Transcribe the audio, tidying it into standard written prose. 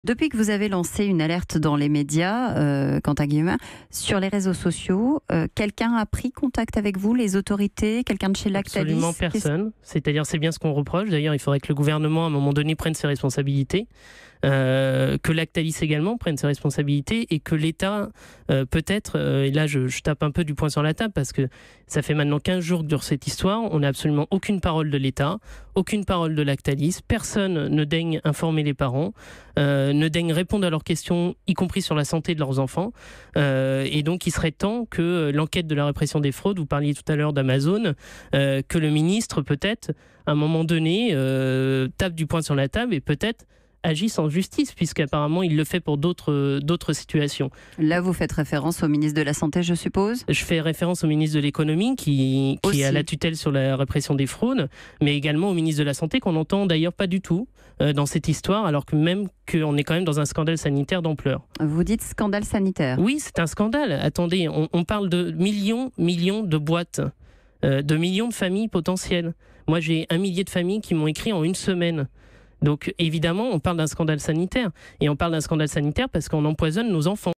Depuis que vous avez lancé une alerte dans les médias, Quentin Guillemin, sur les réseaux sociaux, quelqu'un a pris contact avec vous, les autorités, quelqu'un de chez Lactalis? Absolument personne. C'est-à-dire, c'est bien ce qu'on reproche. D'ailleurs, il faudrait que le gouvernement, à un moment donné, prenne ses responsabilités, que Lactalis également prenne ses responsabilités et que l'État, peut-être, et là je tape un peu du poing sur la table parce que ça fait maintenant 15 jours que dure cette histoire, on n'a absolument aucune parole de l'État, aucune parole de Lactalis, personne ne daigne informer les parents, ne daigne répondre à leurs questions, y compris sur la santé de leurs enfants. Et donc il serait temps que l'enquête de la répression des fraudes, vous parliez tout à l'heure d'Amazon, que le ministre peut-être, à un moment donné, tape du poing sur la table et peut-être agisse en justice, puisqu'apparemment il le fait pour d'autres situations. Là, vous faites référence au ministre de la Santé, je suppose? Je fais référence au ministre de l'Économie qui a la tutelle sur la répression des fraudes, mais également au ministre de la Santé qu'on n'entend d'ailleurs pas du tout dans cette histoire, alors que même qu'on est quand même dans un scandale sanitaire d'ampleur. Vous dites scandale sanitaire? Oui, c'est un scandale. Attendez, on parle de millions de boîtes, de millions de familles potentielles. Moi, j'ai 1 millier de familles qui m'ont écrit en une semaine. Donc évidemment, on parle d'un scandale sanitaire. Et on parle d'un scandale sanitaire parce qu'on empoisonne nos enfants.